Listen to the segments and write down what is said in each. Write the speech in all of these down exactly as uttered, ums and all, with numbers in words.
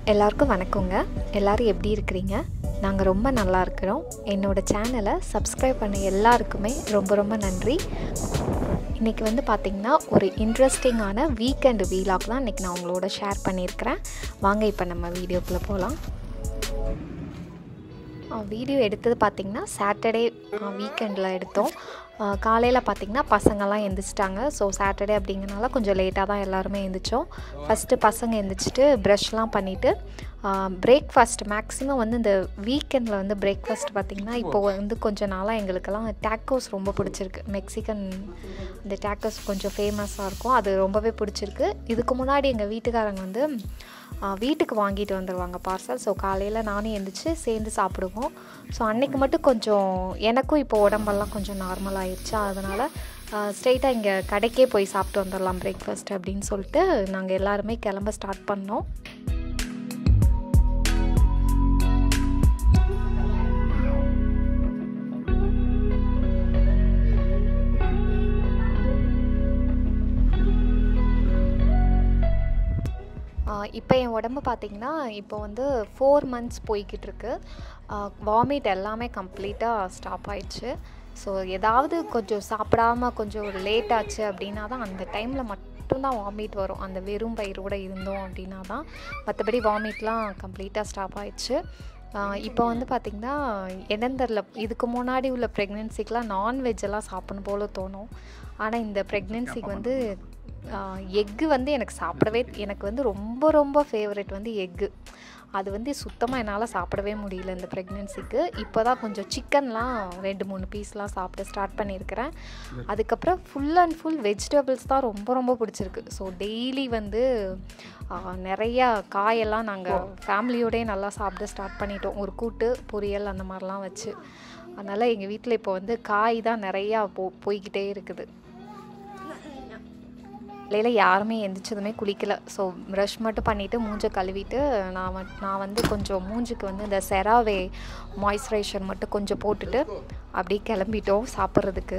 எல்லாருக்கும் வணக்கங்க. எல்லாரும் எப்படி இருக்கிறீங்க? நாங்கள் ரொம்ப நல்லா இருக்கிறோம். என்னோட சேனலை சப்ஸ்கிரைப் பண்ண எல்லாருக்குமே ரொம்ப ரொம்ப நன்றி. இன்றைக்கி வந்து பார்த்திங்கன்னா ஒரு இன்ட்ரெஸ்டிங்கான வீக்கெண்டு வீலாக் தான் இன்றைக்கி நான் உங்களோட ஷேர் பண்ணியிருக்கிறேன். வாங்க இப்போ நம்ம வீடியோக்குள்ளே போகலாம். வீடியோ எடுத்தது பார்த்திங்கன்னா சாட்டர்டே வீக்கெண்டில் எடுத்தோம். காலையில் பார்த்திங்கன்னா பசங்கள்லாம் எழுந்திரிச்சிட்டாங்க. ஸோ சாட்டர்டே அப்படிங்கிறனால கொஞ்சம் லேட்டாக தான் எல்லாருமே எழுந்திரிச்சோம். ஃபஸ்ட்டு பசங்க எழுந்திரிச்சிட்டு ப்ரஷ்லாம் பண்ணிவிட்டு பிரேக்ஃபாஸ்ட் மேக்ஸிமம் வந்து இந்த வீக்கெண்டில் வந்து பிரேக்ஃபாஸ்ட் பார்த்திங்கன்னா இப்போ வந்து கொஞ்சம் நாளாக எங்களுக்கெல்லாம் டேக்கோஸ் ரொம்ப பிடிச்சிருக்கு. மெக்சிகன் இந்த டேக்கோஸ் கொஞ்சம் ஃபேமஸாக இருக்கும், அது ரொம்பவே பிடிச்சிருக்கு. இதுக்கு முன்னாடி எங்கள் வீட்டுக்காரங்க வந்து வீட்டுக்கு வாங்கிட்டு வந்துடுவாங்க பார்சல். ஸோ காலையில் நானும் எழுந்திரிச்சு சேர்ந்து சாப்பிடுவோம். ஸோ அன்றைக்கி மட்டும் கொஞ்சம் எனக்கும் இப்போ உடம்பெல்லாம் கொஞ்சம் நார்மல் ஆயிடுச்சா, அதனால் ஸ்ட்ரெயிட்டாக இங்கே கடைக்கே போய் சாப்பிட்டு வந்துடலாம் பிரேக்ஃபாஸ்ட் அப்படின்னு சொல்லிட்டு நாங்கள் எல்லாருமே கிளம்ப ஸ்டார்ட் பண்ணோம். இப்போ என் உடம்பு பார்த்திங்கன்னா இப்போ வந்து ஃபோர் மந்த்ஸ் போய்கிட்டு இருக்கு. வாமிட் எல்லாமே கம்ப்ளீட்டாக ஸ்டாப் ஆயிடுச்சு. ஸோ ஏதாவது கொஞ்சம் சாப்பிடாம கொஞ்சம் ஒரு லேட் ஆச்சு அப்படின்னா தான் அந்த டைமில் மட்டும்தான் வாமிட் வரும். அந்த வெறும் பயிரோடு இருந்தோம் அப்படின்னா தான். மற்றபடி வாமிட்லாம் கம்ப்ளீட்டாக ஸ்டாப் ஆயிடுச்சு. இப்போ வந்து பார்த்திங்கன்னா என்னன்னு தெரில, இதுக்கு முன்னாடி உள்ள ப்ரெக்னென்சிக்கெலாம் நான்வெஜ்ஜெல்லாம் சாப்பிடணும் போல் தோணும். ஆனால் இந்த ப்ரெக்னென்சிக்கு வந்து எக்கு வந்து எனக்கு சாப்பிடவே எனக்கு வந்து ரொம்ப ரொம்ப ஃபேவரெட் வந்து எக்கு. அது வந்து சுத்தமாக என்னால் சாப்பிடவே முடியல இந்த ப்ரெக்னென்சிக்கு. இப்போ தான் கொஞ்சம் சிக்கன்லாம் ரெண்டு மூணு பீஸ்லாம் சாப்பிட்டு ஸ்டார்ட் பண்ணியிருக்கிறேன். அதுக்கப்புறம் ஃபுல் அண்ட் ஃபுல் வெஜிடபிள்ஸ் தான் ரொம்ப ரொம்ப பிடிச்சிருக்கு. ஸோ டெய்லி வந்து நிறையா காயெல்லாம் நாங்கள் ஃபேமிலியோடே நல்லா சாப்பிட ஸ்டார்ட் பண்ணிட்டோம். ஒரு கூட்டு பொரியல் அந்த மாதிரிலாம் வச்சு. அதனால் எங்கள் வீட்டில் இப்போ வந்து காய் தான் நிறையா போ போய்கிட்டே இருக்குது. இல்லையில் யாருமே எந்திரிச்சதுமே குளிக்கலை. ஸோ ப்ரஷ் மட்டும் பண்ணிவிட்டு மூஞ்சை கழுவிட்டு நான் வ நான் வந்து கொஞ்சம் மூஞ்சுக்கு வந்து இந்த செராவே மாய்ஸ்சரைசர் மட்டும் கொஞ்சம் போட்டுட்டு அப்படியே கிளம்பிட்டோம் சாப்பிட்றதுக்கு.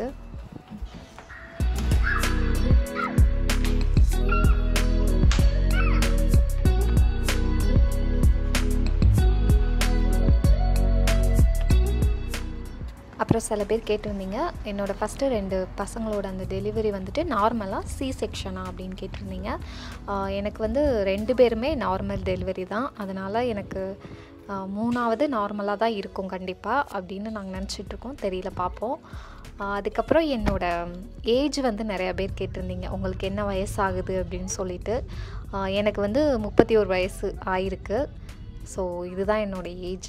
அப்புறம் சில பேர் கேட்டிருந்தீங்க, என்னோடய ஃபஸ்ட்டு ரெண்டு பசங்களோட அந்த டெலிவரி வந்துட்டு நார்மலாக சி செக்ஷனா அப்படின்னு கேட்டிருந்தீங்க. எனக்கு வந்து ரெண்டு பேருமே நார்மல் டெலிவரி தான். அதனால் எனக்கு மூணாவது நார்மலாக தான் இருக்கும் கண்டிப்பாக அப்படின்னு நாங்கள் நினச்சிட்ருக்கோம். தெரியல, பார்ப்போம். அதுக்கப்புறம் என்னோடய ஏஜ் வந்து நிறையா பேர் கேட்டிருந்தீங்க, உங்களுக்கு என்ன வயசு ஆகுது அப்படின்னு சொல்லிட்டு. எனக்கு வந்து முப்பத்தி ஒரு வயசு ஆயிருக்கு. ஸோ இதுதான் என்னோடய ஏஜ்.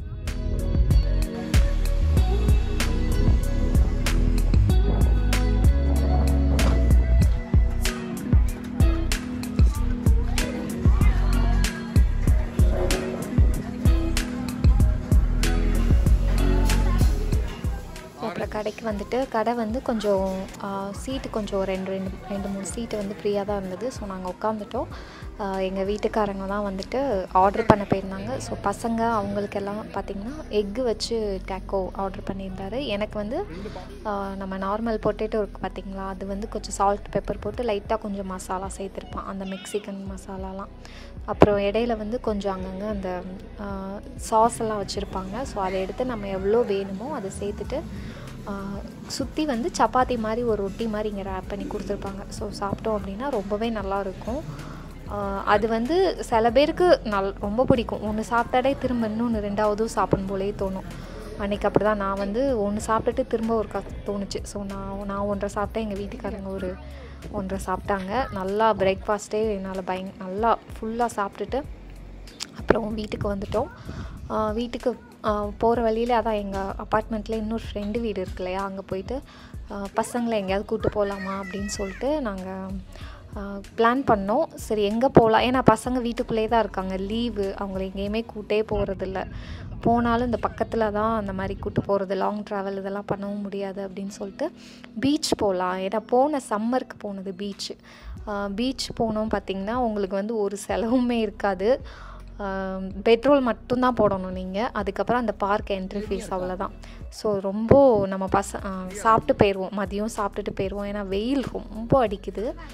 அப்புறம் கடைக்கு வந்துட்டு கடை வந்து கொஞ்சம் சீட்டு கொஞ்சம் ரெண்டு ரெண்டு ரெண்டு மூணு சீட்டு வந்து ஃப்ரீயாக தான் இருந்தது. ஸோ நாங்கள் உட்காந்துட்டோம். எங்கள் வீட்டுக்காரங்க தான் வந்துட்டு ஆர்டர் பண்ண போயிருந்தாங்க. ஸோ பசங்க அவங்களுக்கெல்லாம் பார்த்திங்கன்னா எக்கு வச்சு டேக்கோ ஆர்டர் பண்ணியிருந்தாரு. எனக்கு வந்து நம்ம நார்மல் பொட்டேட்டோ இருக்குது பார்த்திங்களா, அது வந்து கொஞ்சம் சால்ட் பெப்பர் போட்டு லைட்டாக கொஞ்சம் மசாலா சேர்த்துருப்பான், அந்த மெக்சிகன் மசாலாலாம். அப்புறம் இடையில வந்து கொஞ்சம் அங்கங்கே அந்த சாஸ் எல்லாம் வச்சுருப்பாங்க. ஸோ அதை எடுத்து நம்ம எவ்வளோ வேணுமோ அதை சேர்த்துட்டு சுற்றி வந்து சப்பாத்தி மாதிரி ஒரு ரொட்டி மாதிரி இங்கே ரேப் பண்ணி கொடுத்துருப்பாங்க. ஸோ சாப்பிட்டோம் அப்படின்னா ரொம்பவே நல்லாயிருக்கும். அது வந்து சில பேருக்கு நல் ரொம்ப பிடிக்கும். ஒன்று சாப்பிட்டாலே திரும்ப இன்னொன்று ரெண்டாவதும் சாப்பிடும் போலே தோணும். அன்றைக்கி அப்படி தான் நான் வந்து ஒன்று சாப்பிட்டுட்டு திரும்ப ஒரு க தோணுச்சு. ஸோ நான் நான் ஒன்றரை சாப்பிட்டேன், எங்கள் வீட்டுக்காரங்க ஒரு ஒன்றரை சாப்பிட்டாங்க. நல்லா பிரேக்ஃபாஸ்ட்டே என்னால் பயங் நல்லா ஃபுல்லாக சாப்பிட்டுட்டு அப்புறம் வீட்டுக்கு வந்துட்டோம். வீட்டுக்கு போகிற வழியில் அதான் எங்கள் அப்பார்ட்மெண்ட்டில் இன்னொரு ஃப்ரெண்டு வீடு இருக்கு இல்லையா, அங்கே போயிட்டு பசங்களை எங்கேயாவது கூப்பிட்டு போகலாமா அப்படின்னு சொல்லிட்டு நாங்கள் பிளான் பண்ணோம். சரி எங்கே போகலாம், ஏன்னா பசங்க வீட்டுக்குள்ளே தான் இருக்காங்க, லீவு, அவங்கள எங்கேயுமே கூட்டே போகிறதில்ல. போனாலும் இந்த பக்கத்தில் தான் அந்த மாதிரி கூட்டு போகிறது, லாங் ட்ராவல் இதெல்லாம் பண்ணவும் முடியாது அப்படின்னு சொல்லிட்டு பீச் போகலாம். ஏன்னா போன சம்மருக்கு போனது பீச்சு. பீச் போனோம் பார்த்திங்கன்னா உங்களுக்கு வந்து ஒரு செலவுமே இருக்காது. பெட்ரோல் மட்டும்தான் போடணும் நீங்கள். அதுக்கப்புறம் அந்த பார்க் என்ட்ரி ஃபீஸ் அவ்வளோதான். ஸோ ரொம்ப நம்ம பச சாப்பிட்டு போயிடுவோம், மதியம் சாப்பிட்டுட்டு போயிடுவோம். ஏன்னா வெயில் ரொம்ப அடிக்குது.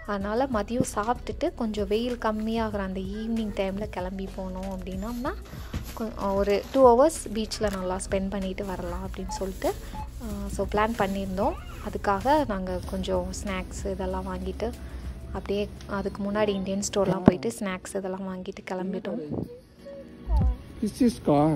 அதனால் மதியம் சாப்பிட்டுட்டு கொஞ்சம் வெயில் கம்மியாகிற அந்த ஈவினிங் டைமில் கிளம்பி போனோம் அப்படின்னோம்னா ஒரு டூ ஹவர்ஸ் பீச்சில் நல்லா ஸ்பெண்ட் பண்ணிவிட்டு வரலாம் அப்படின்னு சொல்லிட்டு ஸோ பிளான் பண்ணியிருந்தோம். அதுக்காக நாங்கள் கொஞ்சம் ஸ்நாக்ஸ் இதெல்லாம் வாங்கிட்டு அப்படியே அதுக்கு முன்னாடி இந்தியன் ஸ்டோர்லாம் போயிட்டு ஸ்நாக்ஸ் இதெல்லாம் வாங்கிட்டு கிளம்பிட்டோம். This is car.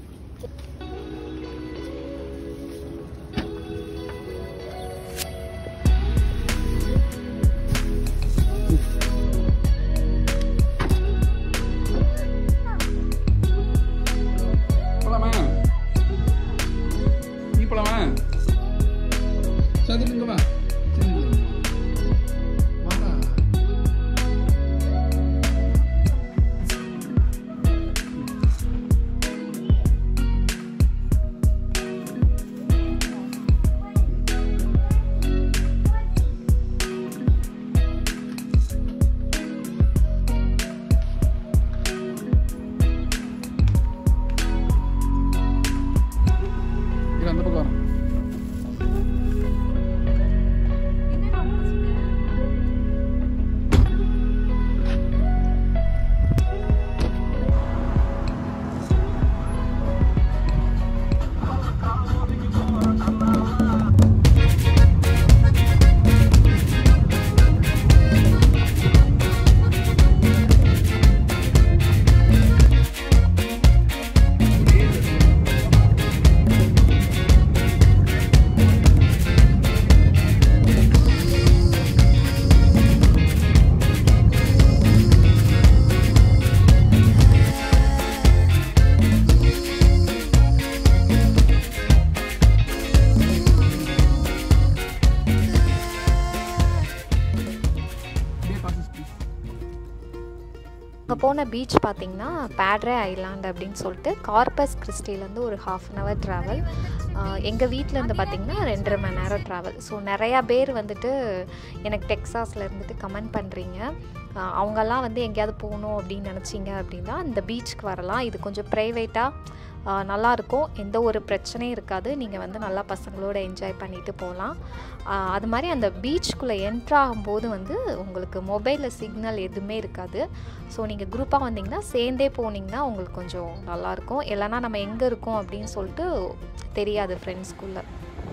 அங்கே போன பீச் பார்த்திங்கன்னா பேட்ரே ஐலாண்ட் அப்படின்னு சொல்லிட்டு கார்பஸ் கிறிஸ்டிலேருந்து ஒரு ஹாஃப் அன் ஹவர் ட்ராவல். எங்கள் வீட்டிலேருந்து பார்த்திங்கன்னா ரெண்டரை மணி நேரம் ட்ராவல். ஸோ நிறையா பேர் வந்துட்டு எனக்கு டெக்ஸாஸில் இருந்துட்டு கமெண்ட் பண்ணுறீங்க. அவங்கெல்லாம் வந்து எங்கேயாவது போகணும் அப்படின்னு நினச்சிங்க அப்படின்னா இந்த பீச்சுக்கு வரலாம். இது கொஞ்சம் ப்ரைவேட்டாக நல்லாயிருக்கும், எந்த ஒரு பிரச்சனையும் இருக்காது. நீங்கள் வந்து நல்லா பசங்களோட என்ஜாய் பண்ணிட்டு போகலாம். அது மாதிரி அந்த பீச்சுக்குள்ளே என்ட்ராகும்போது வந்து உங்களுக்கு மொபைலில் சிக்னல் எதுவுமே இருக்காது. ஸோ நீங்கள் குரூப்பாக வந்தீங்கன்னா சேர்ந்தே போனீங்கன்னா உங்களுக்கு கொஞ்சம் நல்லாயிருக்கும். இல்லைனா நம்ம எங்கே இருக்கோம் அப்படின்னு சொல்லிட்டு தெரியாது ஃப்ரெண்ட்ஸ்குள்ளே.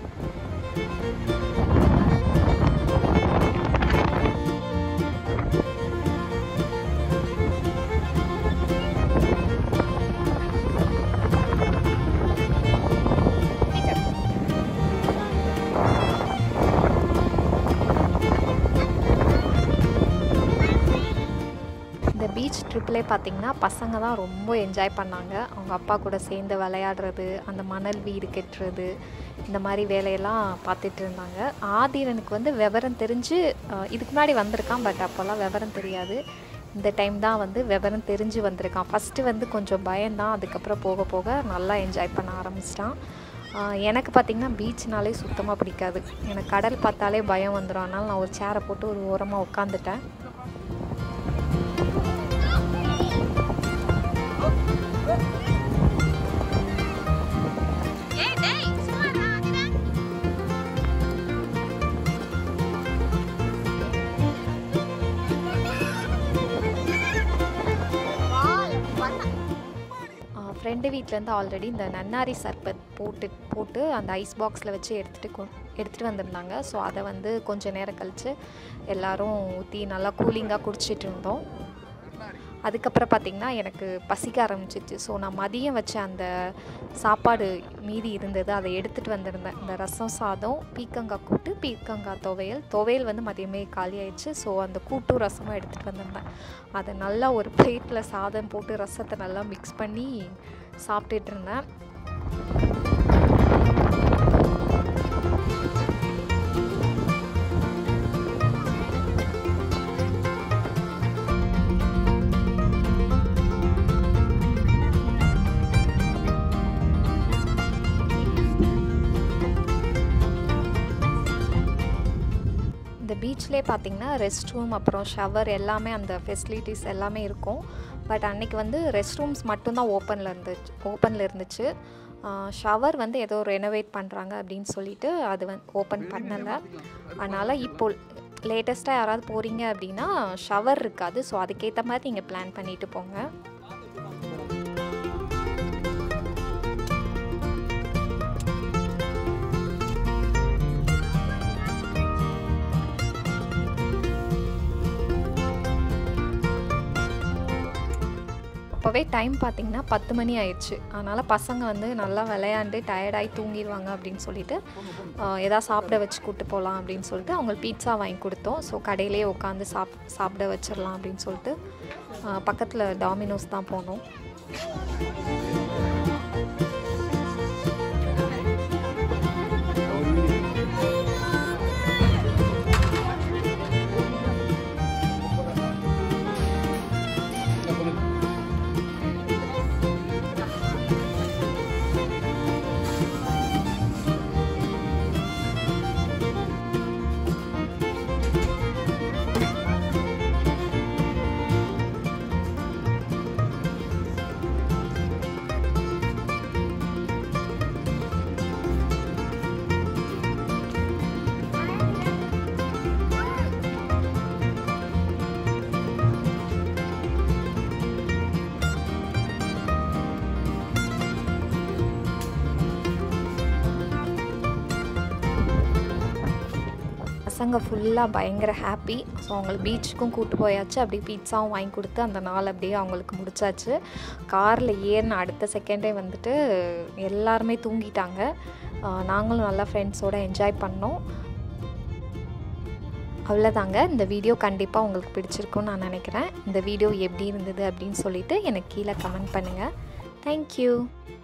பீச் ட்ரிப்லே பார்த்திங்கன்னா பசங்க தான் ரொம்ப என்ஜாய் பண்ணாங்க. அவங்க அப்பா கூட சேர்ந்து விளையாடுறது, அந்த மணல் வீடு கட்டுறது, இந்த மாதிரி வேலையெல்லாம் பார்த்துட்டு இருந்தாங்க. ஆதிரனுக்கு வந்து விவரம் தெரிஞ்சு இதுக்கு முன்னாடி வந்திருக்கான், பட் அப்போல்லாம் விவரம் தெரியாது. இந்த டைம் தான் வந்து விவரம் தெரிஞ்சு வந்திருக்கான். ஃபஸ்ட்டு வந்து கொஞ்சம் பயந்தான், அதுக்கப்புறம் போக போக நல்லா என்ஜாய் பண்ண ஆரம்பிச்சிட்டான். எனக்கு பார்த்திங்கன்னா பீச்னாலே சுத்தமாக பிடிக்காது. எனக்கு கடல் பார்த்தாலே பயம் வந்துடும். அதனால் நான் ஒரு சேரை போட்டு ஒரு ஓரமாக உட்காந்துட்டேன். ஃப்ரெண்டு வீட்டிலேருந்து ஆல்ரெடி இந்த நன்னாரி சர்பத் போட்டு போட்டு அந்த ஐஸ் பாக்ஸில் வச்சு எடுத்துகிட்டு கொ எடுத்துகிட்டு வந்திருந்தாங்க. ஸோ அதை வந்து கொஞ்சம் நேரம் கழித்து எல்லோரும் ஊற்றி நல்லா கூலிங்காக குடிச்சிட்டு இருந்தோம். அதுக்கப்புறம் பார்த்திங்கன்னா எனக்கு பசிக்க ஆரம்பிச்சிச்சு. ஸோ நான் மதியம் வச்ச அந்த சாப்பாடு மீதி இருந்தது, அதை எடுத்துகிட்டு வந்திருந்தேன். இந்த ரசம் சாதம், பீக்கங்காய் கூட்டு, பீக்கங்காய் துவையல் துவையல் வந்து மதியமே காலி ஆயிடுச்சு. ஸோ அந்த கூட்டும் ரசமும் எடுத்துகிட்டு வந்திருந்தேன். அதை நல்லா ஒரு பிளேட்டில் சாதம் போட்டு ரசத்தை நல்லா மிக்ஸ் பண்ணி சாப்பிட்டுட்டு இருந்தேன். பீச்லேயே பார்த்திங்கன்னா ரெஸ்ட் ரூம் அப்புறம் ஷவர் எல்லாமே அந்த ஃபெசிலிட்டிஸ் எல்லாமே இருக்கும். பட் அன்றைக்கி வந்து ரெஸ்ட் ரூம்ஸ் மட்டும்தான் ஓப்பனில் இருந்துச்சு ஓப்பனில் இருந்துச்சு ஷவர் வந்து ஏதோ ரெனோவேட் பண்ணுறாங்க அப்படின்னு சொல்லிட்டு அது வந்து ஓப்பன் பண்ணலை. அதனால் இப்போ லேட்டஸ்ட்டாக யாராவது போகிறீங்க அப்படின்னா ஷவர் இருக்காது. ஸோ அதுக்கேற்ற மாதிரி நீங்கள் பிளான் பண்ணிவிட்டு போங்க. அப்போவே டைம் பார்த்திங்கன்னா பத்து மணி ஆயிடுச்சு. அதனால் பசங்க வந்து நல்லா விளையாண்டு டயர்டாகி தூங்கிடுவாங்க அப்படின்னு சொல்லிட்டு எதாவது சாப்பிட வச்சு கூப்பிட்டு போகலாம் அப்படின்னு சொல்லிட்டு அவங்களுக்கு பீட்சா வாங்கி கொடுத்தோம். ஸோ கடையிலே உட்காந்து சாப் சாப்பிட வச்சிடலாம் அப்படின்னு சொல்லிட்டு பக்கத்தில் டாமினோஸ் தான் போனோம். பசங்க ஃபுல்லாக பயங்கர ஹாப்பி. ஸோ அவங்களுக்கு பீச்சுக்கும் கூப்பிட்டு போயாச்சு. அப்படியே பீட்சாவும் வாங்கி கொடுத்து அந்த நாள் அப்படியே அவங்களுக்கு முடிச்சாச்சு. காரில் ஏறின அடுத்த செகண்டே வந்துட்டு எல்லாருமே தூங்கிட்டாங்க. நாங்களும் நல்லா ஃப்ரெண்ட்ஸோடு என்ஜாய் பண்ணோம். அவ்வளோதாங்க. இந்த வீடியோ கண்டிப்பாக உங்களுக்கு பிடிச்சிருக்குன்னு நான் நினைக்கிறேன். இந்த வீடியோ எப்படி இருந்தது அப்படின்னு சொல்லிவிட்டு எனக்கு கீழே கமெண்ட் பண்ணுங்கள். தேங்க்யூ.